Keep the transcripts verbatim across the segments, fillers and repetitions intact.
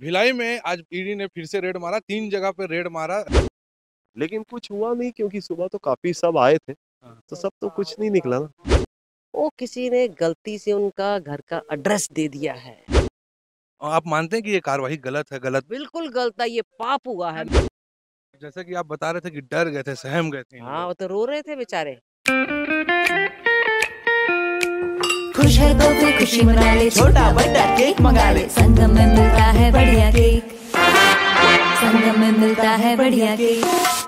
भिलाई में आज ईडी ने फिर से रेड मारा, तीन जगह पे रेड मारा। लेकिन कुछ हुआ नहीं क्योंकि सुबह तो काफी सब आए थे, तो सब तो कुछ नहीं निकला ना। वो किसी ने गलती से उनका घर का एड्रेस दे दिया है। और आप मानते हैं कि ये कार्रवाई गलत है? गलत बिल्कुल गलत है, ये पाप हुआ है। जैसे कि आप बता रहे थे कि डर गए थे, सहम गए थे इन हाँ, लोग। वो तो रो रहे थे बेचारे। खुश है तो कोई खुशी मना ले, छोटा बड़ा केक मंगा ले। संगम में मिलता है बढ़िया केक, संगम में मिलता है बढ़िया केक।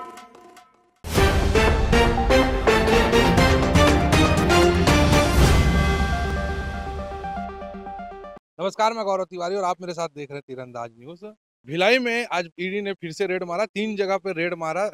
नमस्कार, मैं गौरव तिवारी और आप मेरे साथ देख रहे हैं तीरंदाज न्यूज। भिलाई में आज ईडी ने फिर से रेड मारा, तीन जगह पे रेड मारा।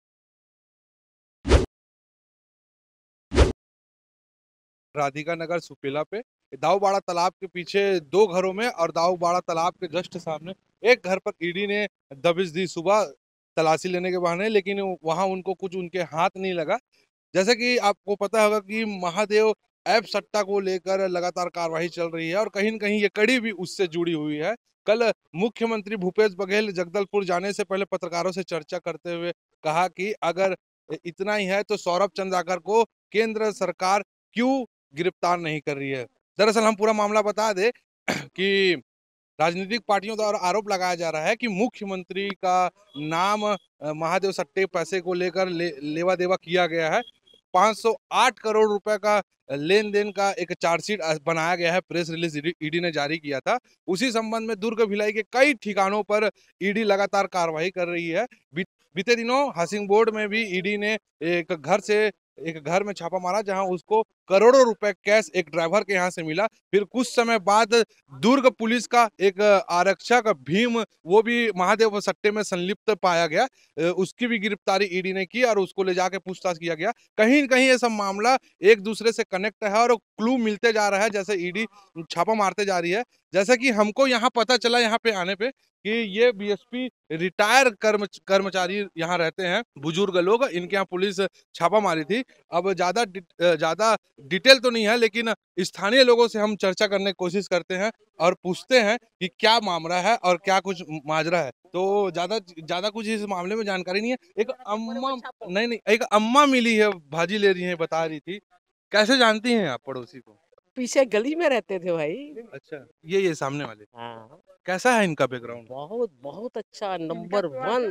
राधिका नगर सुपेला पे, दाऊबाड़ा तालाब के पीछे दो घरों में और दाऊबाड़ा तालाब के जस्ट सामने एक घर पर ईडी ने दबिश दी सुबह तलाशी लेने के बहाने, लेकिन वहां उनको कुछ उनके हाथ नहीं लगा। जैसे कि आपको पता होगा कि महादेव ऐप सट्टा को लेकर लगातार कार्रवाई चल रही है और कहीं न कहीं ये कड़ी भी उससे जुड़ी हुई है। कल मुख्यमंत्री भूपेश बघेल जगदलपुर जाने से पहले पत्रकारों से चर्चा करते हुए कहा कि अगर इतना ही है तो सौरभ चंद्राकर को केंद्र सरकार क्यों गिरफ्तार नहीं कर रही है। दरअसल हम पूरा मामला बता दें कि राजनीतिक पार्टियों द्वारा आरोप लगाया जा रहा है कि मुख्यमंत्री का नाम अ, महादेव सट्टे पैसे को लेकर ले, लेवा देवा किया गया है। पाँच सौ आठ करोड़ रुपए का लेन देन का एक चार्जशीट बनाया गया है, प्रेस रिलीज ईडी ने जारी किया था। उसी संबंध में दुर्ग भिलाई के कई ठिकानों पर ईडी लगातार कार्रवाई कर रही है। बी, बीते दिनों हाउसिंग बोर्ड में भी ईडी ने एक घर से एक घर में छापा मारा जहां उसको करोड़ों रुपए कैश एक ड्राइवर के यहाँ से मिला। फिर कुछ समय बाद दुर्ग पुलिस का एक आरक्षक भीम, वो भी महादेव सट्टे में संलिप्त पाया गया, उसकी भी गिरफ्तारी ईडी ने की और उसको ले जाके पूछताछ किया गया। कहीं न कहीं ये सब मामला एक दूसरे से कनेक्ट है और क्लू मिलते जा रहा है जैसे ईडी छापा मारते जा रही है। जैसे कि हमको यहाँ पता चला यहाँ पे आने पे कि ये बीएसपी रिटायर कर्म कर्मचारी यहाँ रहते हैं, बुजुर्ग लोग, इनके यहाँ पुलिस छापा मारी थी। अब ज्यादा ज्यादा डिटेल तो नहीं है, लेकिन स्थानीय लोगों से हम चर्चा करने की कोशिश करते हैं और पूछते हैं कि क्या मामला है और क्या कुछ माजरा है। तो ज्यादा ज्यादा कुछ इस मामले में जानकारी नहीं है। एक अम्मा नहीं नहीं एक अम्मा मिली है, भाजी ले रही है, बता रही थी। कैसे जानती हैं आप पड़ोसी को? पीछे गली में रहते थे भाई। अच्छा, ये ये सामने वाले। हाँ, कैसा है इनका बैकग्राउंड? बहुत बहुत अच्छा, नंबर वन।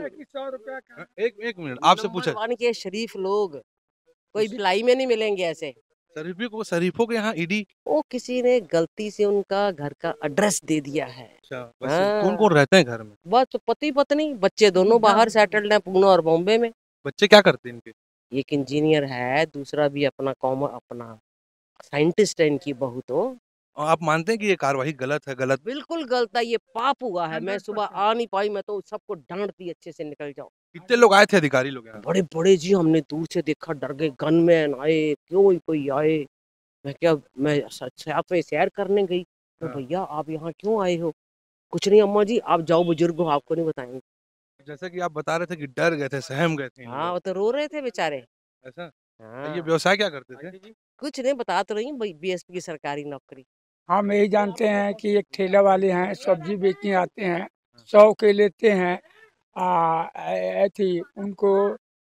एक एक मिनट आपसे पूछा, वन के शरीफ लोग कोई भिलाई में नहीं मिलेंगे ऐसे। शरीफी को शरीफों के यहाँ ईडी। वो किसी ने गलती से उनका घर का एड्रेस दे दिया है। अच्छा, हाँ। कौन कौन रहते हैं घर में? बस पति पत्नी, बच्चे दोनों बाहर सेटल्ड हैं, पुणे और बॉम्बे में। बच्चे क्या करते हैं इनके? एक इंजीनियर है, दूसरा भी अपना कॉमर अपना साइंटिस्ट है इनकी बहू। तो और आप मानते हैं कि ये कार्रवाई गलत है? गलत बिल्कुल गलत है, ये पाप हुआ है। मैं सुबह आ नहीं पाई, मैं तो सबको डांट दी अच्छे से निकल जाओ। कितने लोग आए थे अधिकारी लोग यहाँ? बड़े बड़े जी, हमने दूर से देखा, डर गए। गनमैन आए, क्यों कोई आए। मैं क्या मैं साथ में सैर करने गई तो हाँ। भैया आप यहाँ क्यों आए हो? कुछ नहीं अम्मा जी, आप जाओ, बुजुर्ग हो, आपको नहीं बताएंगे। जैसे कि आप बता रहे थे कि डर गए थे, सहम गए थे इन हाँ, लोग। वो तो रो रहे थे बेचारे। ऐसा? तो हाँ, ये व्यवसाय क्या करते थे? कुछ नहीं, बता तो रही भाई, बीएसपी की सरकारी नौकरी। हम यही जानते हैं कि एक ठेला वाले हैं, सब्जी बेचने आते हैं, सौ के लेते हैं। आ, ए- थी उनको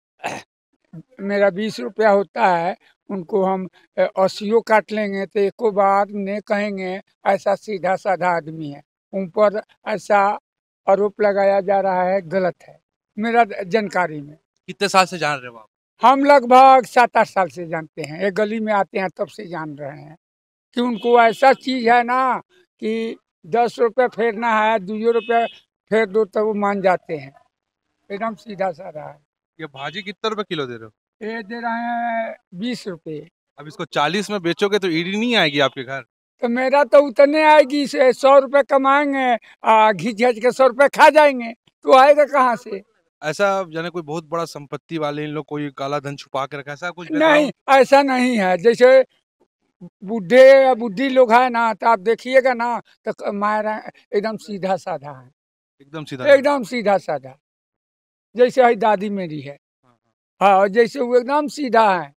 मेरा बीस रुपया होता है, उनको हम अ, अस्सियों काट लेंगे तो एको बार ने कहेंगे। ऐसा सीधा साधा आदमी है, उन पर ऐसा आरोप लगाया जा रहा है, गलत है मेरा जानकारी में। कितने साल से जान रहे हो आप? हम लगभग सात आठ साल से जानते हैं, एक गली में आते हैं तब से जान रहे हैं कि उनको ऐसा चीज है ना कि दस रुपये फेरना है, दो रुपये फेर दो तो वो मान जाते हैं। एकदम सीधा साधा है। ये भाजी कितने रुपए किलो दे रहे हो? ये दे रहे हैं बीस रुपये। अब इसको चालीस में बेचोगे तो ईडी नहीं आएगी आपके घर? तो मेरा तो उतने आएगी, से सौ रुपये कमाएंगे, आ घिच घिच के सौ रुपये खा जाएंगे, तो आएगा कहाँ से? ऐसा जाने कोई बहुत बड़ा संपत्ति वाले इन लोग कोई काला धन छुपा के रखा, ऐसा कुछ? नहीं, ऐसा नहीं है। जैसे बूढ़े या बुढ़ी लोग है ना, तो आप देखिएगा ना तो मायरा एकदम सीधा साधा है, एकदम सीधा? एकदम सीधा साधा, जैसे है दादी मेरी है। हाँ, और जैसे वो एकदम सीधा है।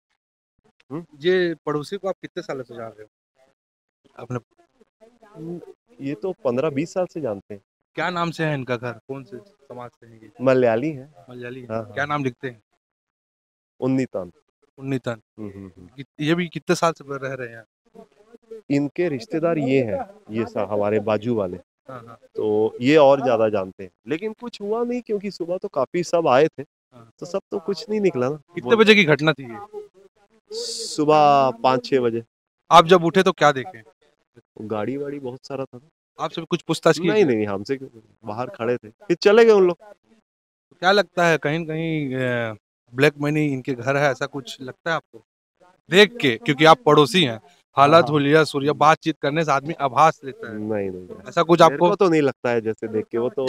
ये पड़ोसी को आप कितने सालों से जान रहे हो अपने? ये तो पंद्रह बीस साल से जानते हैं। क्या नाम से है इनका घर, कौन से समाज से है ये? मलयाली है। मलयाली है। हाँ, हाँ। क्या नाम लिखते हैं? उन्नीतन। उन्नीतन। हम्म, हम्म, हम्म। कित- ये भी कितने साल से रह रहे हैं? इनके रिश्तेदार ये हैं, ये सा हमारे बाजू वाले, हाँ हाँ तो ये और ज्यादा जानते हैं, लेकिन कुछ हुआ नहीं क्योंकि सुबह तो काफी सब आए थे, हाँ। तो सब तो कुछ नहीं निकला ना। कितने बजे की घटना थी ये? सुबह पाँच छह बजे। आप जब उठे तो क्या देखे? गाड़ी वाड़ी बहुत सारा था ना। आपसे कुछ पूछताछ की? नहीं नहीं, हमसे क्यों, बाहर खड़े थे, फिर चले गए उन लोग। क्या लगता है, कहीं न कहीं ब्लैक मनी इनके घर है, ऐसा कुछ लगता है आपको देख के? क्योंकि आप पड़ोसी हैं, हालात हाँ। हुलिया सूर्या बातचीत करने से आदमी आभास लेता है। नहीं नहीं, ऐसा कुछ मेरे आपको? को तो नहीं लगता है, जैसे देख के वो तो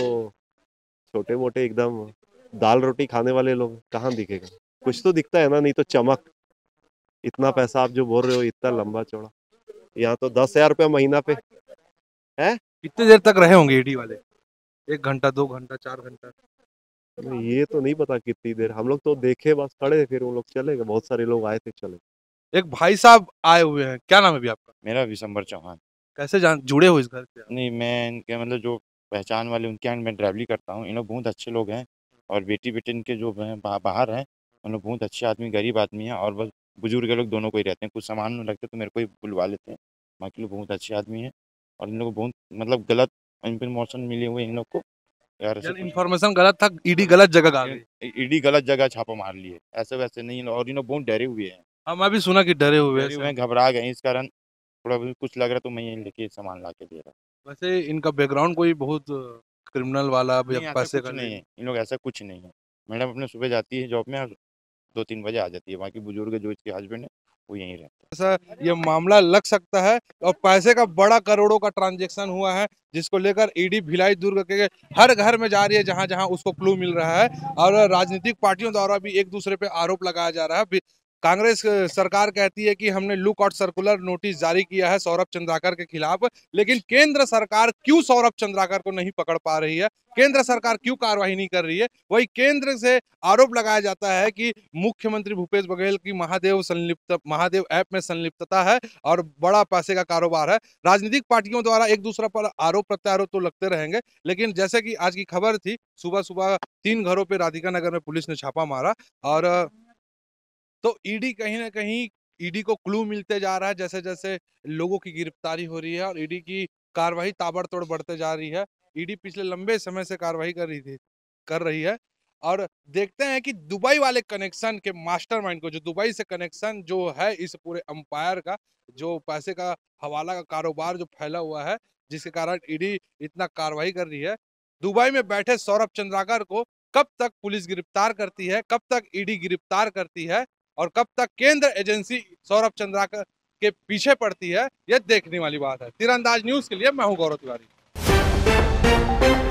छोटे मोटे एकदम दाल रोटी खाने वाले लोग, कहाँ दिखेगा? कुछ तो दिखता है ना, नहीं तो चमक। इतना पैसा आप जो बोल रहे हो, इतना लंबा चौड़ा, यहाँ तो दस हजार रुपया महीना पे है। कितनी देर तक रहे होंगे ईडी वाले? एक घंटा, दो घंटा, चार घंटा? ये तो नहीं पता कितनी देर, हम लोग तो देखे बस खड़े थे, फिर वो लोग चले गए, बहुत सारे लोग आए थे चले गए। एक भाई साहब आए हुए हैं, क्या नाम है भी आपका? मेरा विशंबर चौहान। कैसे जान जुड़े हो इस घर से आप? नहीं, मैं इनके मतलब जो पहचान वाले उनके यहाँ मैं ड्राइवरी करता हूँ। इन लोग बहुत अच्छे लोग हैं और बेटी बेटे इनके जो हैं बा, बाहर हैं, उन लोग बहुत अच्छे आदमी, गरीब आदमी हैं और बस बुजुर्ग लोग दोनों को ही रहते हैं। कुछ सामान में लगते तो मेरे को ही बुलवा लेते हैं, बाकी लोग बहुत अच्छे आदमी हैं। और इन लोग को बहुत मतलब गलत इन्फॉर्मेशन मिली हुई है इन लोग को यार, ऐसे यानी इन्फॉर्मेशन गलत था, ईडी गलत जगह आ गई। ईडी गलत जगह छापा मार लिए, ऐसे वैसे नहीं। और इन लोग बहुत डरे हुए हैं, हाँ, मैं भी सुना कि डरे हुए डरे हुए हैं। हैं, घबरा गए हैं। इस कारण थोड़ा बहुत कुछ लग रहा तो मैं यहीं लेके सामान ला के दे रहा। वैसे इनका बैकग्राउंड कोई बहुत क्रिमिनल वाला नहीं, या ऐसा पैसे कुछ का नहीं है, इन लोग ऐसा कुछ नहीं है। मैडम अपने सुबह जाती है जॉब में और दो तीन बजे आ जाती है। बाकी बुजुर्ग जो इसके हस्बैंड है वो यहीं रहते हैं। ऐसा ये मामला लग सकता है और पैसे का बड़ा करोड़ों का ट्रांजैक्शन हुआ है, जिसको लेकर ईडी भिलाई दुर्ग के हर घर में जा रही है जहां जहां उसको क्लू मिल रहा है। और राजनीतिक पार्टियों द्वारा भी एक दूसरे पे आरोप लगाया जा रहा है। कांग्रेस सरकार कहती है कि हमने लुक आउट सर्कुलर नोटिस जारी किया है सौरभ चंद्राकर के खिलाफ, लेकिन केंद्र सरकार क्यों सौरभ चंद्राकर को नहीं पकड़ पा रही है, केंद्र सरकार क्यों कार्रवाई नहीं कर रही है? वही केंद्र से आरोप लगाया जाता है कि मुख्यमंत्री भूपेश बघेल की महादेव संलिप्त महादेव ऐप में संलिप्तता है और बड़ा पैसे का कारोबार है। राजनीतिक पार्टियों द्वारा एक दूसरे पर आरोप प्रत्यारोप तो लगते रहेंगे, लेकिन जैसे कि आज की खबर थी, सुबह सुबह तीन घरों पे राधिका नगर में पुलिस ने छापा मारा और तो ईडी कहीं ना कहीं ईडी को क्लू मिलते जा रहा है जैसे जैसे लोगों की गिरफ्तारी हो रही है और ईडी की कार्रवाई ताबड़तोड़ बढ़ते जा रही है। ईडी पिछले लंबे समय से कार्रवाई कर रही थी कर रही है और देखते हैं कि दुबई वाले कनेक्शन के मास्टरमाइंड को, जो दुबई से कनेक्शन जो है इस पूरे अंपायर का, जो पैसे का हवाला का कारोबार जो फैला हुआ है, जिसके कारण ईडी इतना कार्रवाई कर रही है। दुबई में बैठे सौरभ चंद्राकर को कब तक पुलिस गिरफ्तार करती है, कब तक ईडी गिरफ्तार करती है और कब तक केंद्र एजेंसी सौरभ चंद्राकर के पीछे पड़ती है, यह देखने वाली बात है। तीरंदाज न्यूज के लिए मैं हूं गौरव तिवारी।